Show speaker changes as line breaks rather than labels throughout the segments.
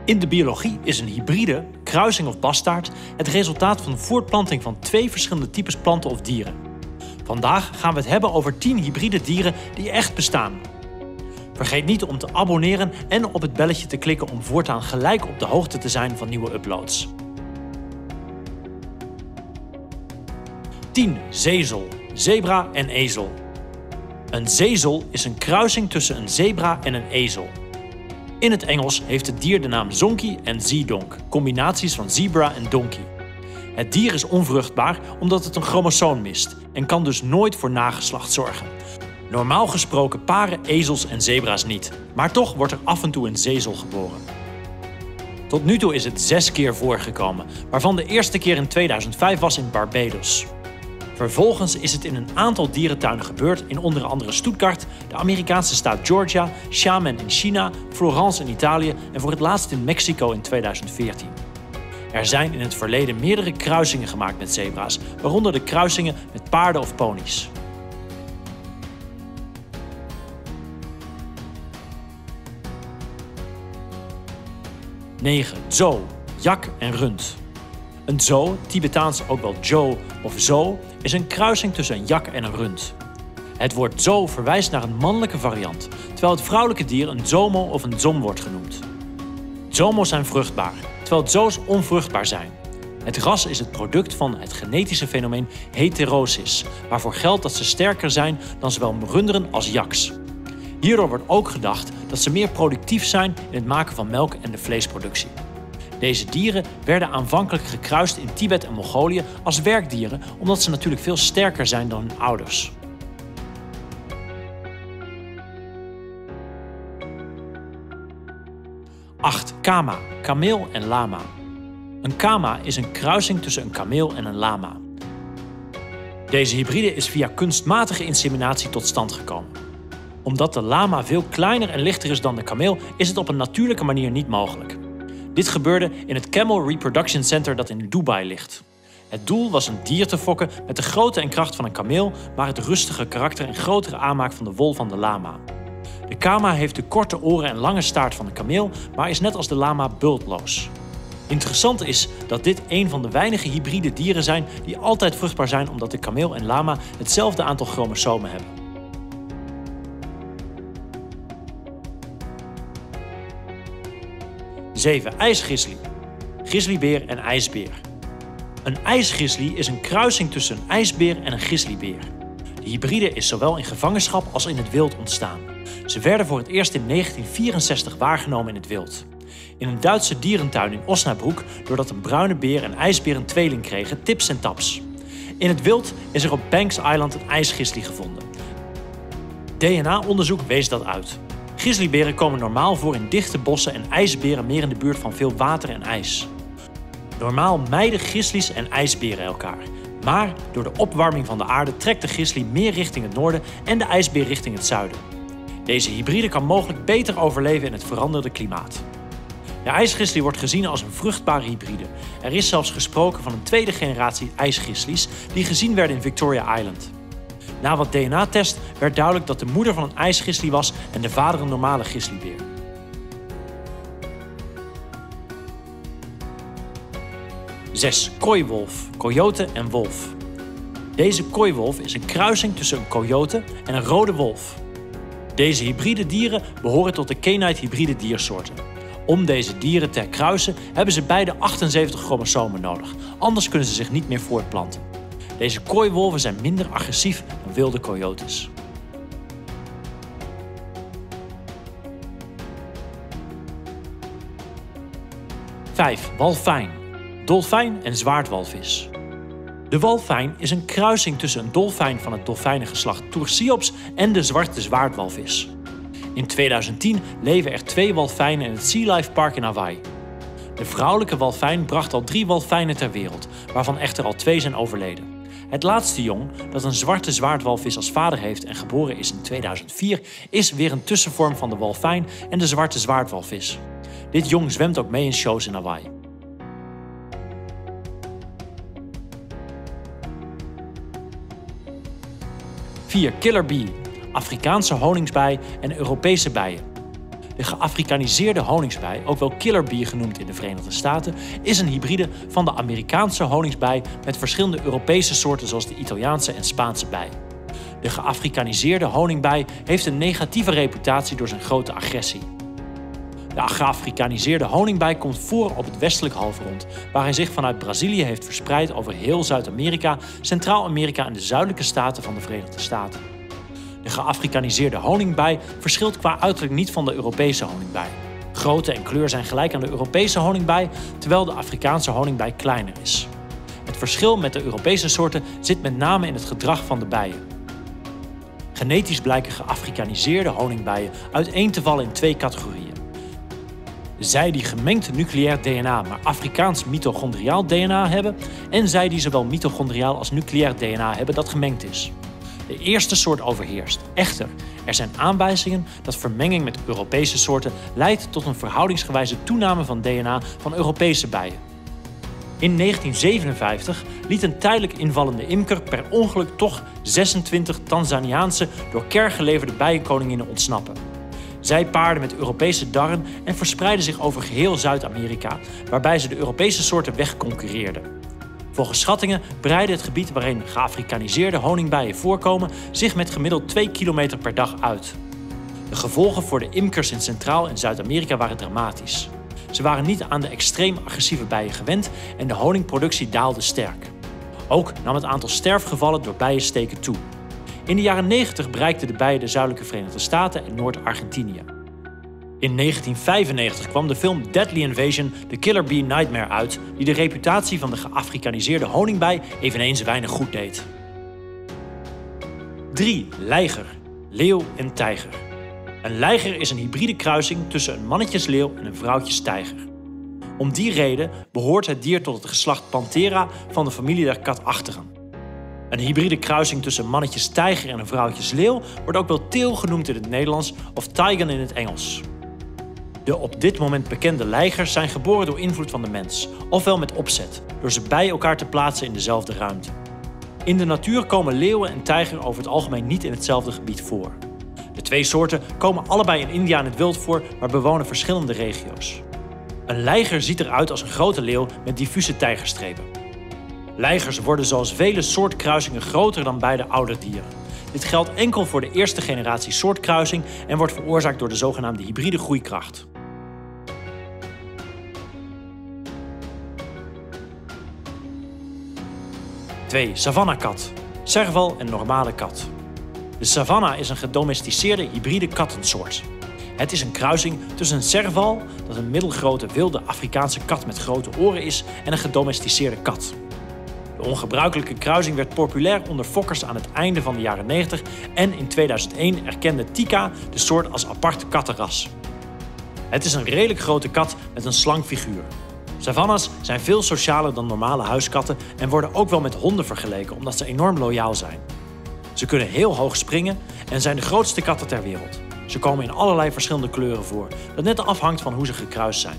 In de biologie is een hybride, kruising of bastaard het resultaat van de voortplanting van 2 verschillende types planten of dieren. Vandaag gaan we het hebben over 10 hybride dieren die echt bestaan. Vergeet niet om te abonneren en op het belletje te klikken om voortaan gelijk op de hoogte te zijn van nieuwe uploads. 10. Zezel, zebra en ezel. Een zezel is een kruising tussen een zebra en een ezel. In het Engels heeft het dier de naam zonkey en zeedonk, combinaties van zebra en donkey. Het dier is onvruchtbaar omdat het een chromosoom mist en kan dus nooit voor nageslacht zorgen. Normaal gesproken paren ezels en zebra's niet, maar toch wordt er af en toe een zezel geboren. Tot nu toe is het 6 keer voorgekomen, waarvan de eerste keer in 2005 was in Barbados. Vervolgens is het in een aantal dierentuinen gebeurd in onder andere Stuttgart, de Amerikaanse staat Georgia, Xiamen in China, Florence in Italië en voor het laatst in Mexico in 2014. Er zijn in het verleden meerdere kruisingen gemaakt met zebra's, waaronder de kruisingen met paarden of ponies. Zo, jak en rund. Een zo, Tibetaans ook wel jo of zo, is een kruising tussen een jak en een rund. Het woord zo verwijst naar een mannelijke variant, terwijl het vrouwelijke dier een zomo of een zom wordt genoemd. Zomo's zijn vruchtbaar, terwijl zo's onvruchtbaar zijn. Het ras is het product van het genetische fenomeen heterosis, waarvoor geldt dat ze sterker zijn dan zowel runderen als yaks. Hierdoor wordt ook gedacht dat ze meer productief zijn in het maken van melk en de vleesproductie. Deze dieren werden aanvankelijk gekruist in Tibet en Mongolië als werkdieren, omdat ze natuurlijk veel sterker zijn dan hun ouders. Kama, kameel en lama. Een kama is een kruising tussen een kameel en een lama. Deze hybride is via kunstmatige inseminatie tot stand gekomen. Omdat de lama veel kleiner en lichter is dan de kameel, is het op een natuurlijke manier niet mogelijk. Dit gebeurde in het Camel Reproduction Center dat in Dubai ligt. Het doel was een dier te fokken met de grootte en kracht van een kameel, maar het rustige karakter en grotere aanmaak van de wol van de lama. De kama heeft de korte oren en lange staart van de kameel, maar is net als de lama bultloos. Interessant is dat dit een van de weinige hybride dieren zijn die altijd vruchtbaar zijn omdat de kameel en lama hetzelfde aantal chromosomen hebben. 7. IJsgrizzly. Grizzlybeer en ijsbeer. Een ijsgrizzly is een kruising tussen een ijsbeer en een grizzlybeer. De hybride is zowel in gevangenschap als in het wild ontstaan. Ze werden voor het eerst in 1964 waargenomen in het wild. In een Duitse dierentuin in Osnabrück doordat een bruine beer en ijsbeer een tweeling kregen, Tips en Taps. In het wild is er op Banks Island een ijsgrizzly gevonden. DNA-onderzoek wees dat uit. Grizzlyberen komen normaal voor in dichte bossen en ijsberen meer in de buurt van veel water en ijs. Normaal mijden grizzlies en ijsberen elkaar. Maar door de opwarming van de aarde trekt de grizzly meer richting het noorden en de ijsbeer richting het zuiden. Deze hybride kan mogelijk beter overleven in het veranderde klimaat. De ijsgrizzly wordt gezien als een vruchtbare hybride. Er is zelfs gesproken van een tweede generatie ijsgrizzlies die gezien werden in Victoria Island. Na wat DNA-test werd duidelijk dat de moeder van een ijsgrizzly was en de vader een normale grizzlybeer. Kooiwolf, coyote en wolf. Deze kooiwolf is een kruising tussen een coyote en een rode wolf. Deze hybride dieren behoren tot de Kenite hybride diersoorten. Om deze dieren te herkruisen hebben ze beide 78 chromosomen nodig, anders kunnen ze zich niet meer voortplanten. Deze kooiwolven zijn minder agressief dan wilde coyotes. 5. Walfijn, dolfijn en zwaardwalvis. De walfijn is een kruising tussen een dolfijn van het dolfijnengeslacht Tursiops en de zwarte zwaardwalvis. In 2010 leven er 2 walfijnen in het Sea Life Park in Hawaii. De vrouwelijke walfijn bracht al 3 walfijnen ter wereld, waarvan echter al 2 zijn overleden. Het laatste jong, dat een zwarte zwaardwalvis als vader heeft en geboren is in 2004, is weer een tussenvorm van de walfijn en de zwarte zwaardwalvis. Dit jong zwemt ook mee in shows in Hawaii. 4. Killer bee, Afrikaanse honingsbij en Europese bijen. De geafrikaniseerde honingsbij, ook wel killer bee genoemd in de Verenigde Staten, is een hybride van de Amerikaanse honingsbij met verschillende Europese soorten zoals de Italiaanse en Spaanse bij. De geafrikaniseerde honingbij heeft een negatieve reputatie door zijn grote agressie. De geafrikaniseerde honingbij komt voor op het westelijk halfrond, waar hij zich vanuit Brazilië heeft verspreid over heel Zuid-Amerika, Centraal-Amerika en de zuidelijke staten van de Verenigde Staten. De geafrikaniseerde honingbij verschilt qua uiterlijk niet van de Europese honingbij. Grootte en kleur zijn gelijk aan de Europese honingbij, terwijl de Afrikaanse honingbij kleiner is. Het verschil met de Europese soorten zit met name in het gedrag van de bijen. Genetisch blijken geafrikaniseerde honingbijen uiteen te vallen in twee categorieën. Zij die gemengd nucleair DNA, maar Afrikaans mitochondriaal DNA hebben, en zij die zowel mitochondriaal als nucleair DNA hebben dat gemengd is. De eerste soort overheerst. Echter, er zijn aanwijzingen dat vermenging met Europese soorten leidt tot een verhoudingsgewijze toename van DNA van Europese bijen. In 1957 liet een tijdelijk invallende imker per ongeluk toch 26 Tanzaniaanse door Kerr geleverde bijenkoninginnen ontsnappen. Zij paarden met Europese darren en verspreidden zich over geheel Zuid-Amerika, waarbij ze de Europese soorten wegconcurreerden. Volgens schattingen breidde het gebied waarin geafrikaniseerde honingbijen voorkomen zich met gemiddeld 2 kilometer per dag uit. De gevolgen voor de imkers in Centraal- en Zuid-Amerika waren dramatisch. Ze waren niet aan de extreem agressieve bijen gewend en de honingproductie daalde sterk. Ook nam het aantal sterfgevallen door bijensteken toe. In de jaren 90 bereikten de bijen de zuidelijke Verenigde Staten en Noord-Argentinië. In 1995 kwam de film Deadly Invasion – The Killer Bee Nightmare uit, die de reputatie van de geafrikaniseerde honingbij eveneens weinig goed deed. 3. Leiger, leeuw en tijger. Een leiger is een hybride kruising tussen een mannetjesleeuw en een vrouwtjestijger. Om die reden behoort het dier tot het geslacht Panthera van de familie der katachtigen. Een hybride kruising tussen een mannetjestijger en een vrouwtjesleeuw wordt ook wel teal genoemd in het Nederlands of taigen in het Engels. De op dit moment bekende leigers zijn geboren door invloed van de mens, ofwel met opzet, door ze bij elkaar te plaatsen in dezelfde ruimte. In de natuur komen leeuwen en tijger over het algemeen niet in hetzelfde gebied voor. De twee soorten komen allebei in India in het wild voor, maar bewonen verschillende regio's. Een leiger ziet eruit als een grote leeuw met diffuse tijgerstrepen. Leigers worden zoals vele soortkruisingen groter dan beide ouderdieren. Dit geldt enkel voor de eerste generatie soortkruising en wordt veroorzaakt door de zogenaamde hybride groeikracht. Savannah-kat, serval en normale kat. De savanna is een gedomesticeerde hybride kattensoort. Het is een kruising tussen een serval, dat een middelgrote wilde Afrikaanse kat met grote oren is, en een gedomesticeerde kat. De ongebruikelijke kruising werd populair onder fokkers aan het einde van de jaren 90 en in 2001 erkende Tika de soort als apart kattenras. Het is een redelijk grote kat met een slank figuur. Savannas zijn veel socialer dan normale huiskatten en worden ook wel met honden vergeleken omdat ze enorm loyaal zijn. Ze kunnen heel hoog springen en zijn de grootste katten ter wereld. Ze komen in allerlei verschillende kleuren voor, dat net afhangt van hoe ze gekruist zijn.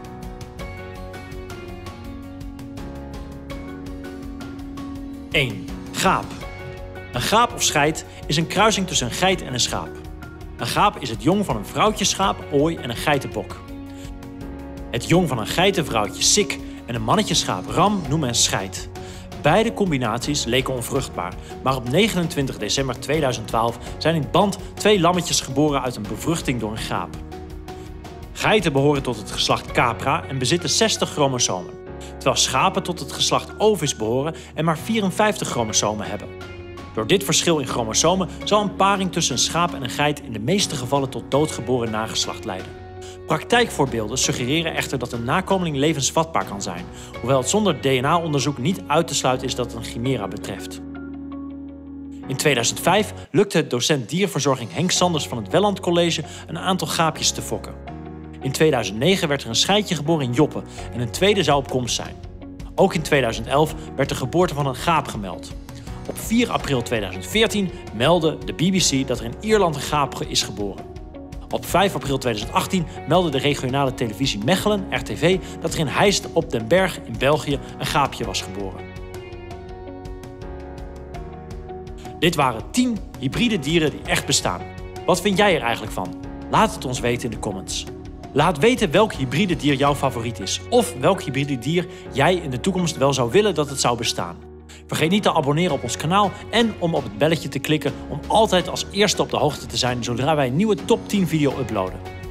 1. Gaap. Een gaap of scheid is een kruising tussen een geit en een schaap. Een gaap is het jong van een vrouwtjeschaap, ooi en een geitenbok. Het jong van een geitenvrouwtje, sik, en een mannetjeschaap, ram, noemen men scheid. Beide combinaties leken onvruchtbaar, maar op 29 december 2012 zijn in het band 2 lammetjes geboren uit een bevruchting door een gaap. Geiten behoren tot het geslacht Capra en bezitten 60 chromosomen, terwijl schapen tot het geslacht Ovis behoren en maar 54 chromosomen hebben. Door dit verschil in chromosomen zal een paring tussen een schaap en een geit in de meeste gevallen tot doodgeboren nageslacht leiden. Praktijkvoorbeelden suggereren echter dat een nakomeling levensvatbaar kan zijn, hoewel het zonder DNA-onderzoek niet uit te sluiten is dat het een chimera betreft. In 2005 lukte het docent dierverzorging Henk Sanders van het Welland College een aantal gaapjes te fokken. In 2009 werd er een scheidje geboren in Joppe en een tweede zou op komst zijn. Ook in 2011 werd de geboorte van een gaap gemeld. Op 4 april 2014 meldde de BBC dat er in Ierland een gaap is geboren. Op 5 april 2018 meldde de regionale televisie Mechelen, RTV, dat er in Heist op den Berg in België een gaapje was geboren. Dit waren 10 hybride dieren die echt bestaan. Wat vind jij er eigenlijk van? Laat het ons weten in de comments. Laat weten welk hybride dier jouw favoriet is. Of welk hybride dier jij in de toekomst wel zou willen dat het zou bestaan. Vergeet niet te abonneren op ons kanaal en om op het belletje te klikken om altijd als eerste op de hoogte te zijn zodra wij een nieuwe top 10 video uploaden.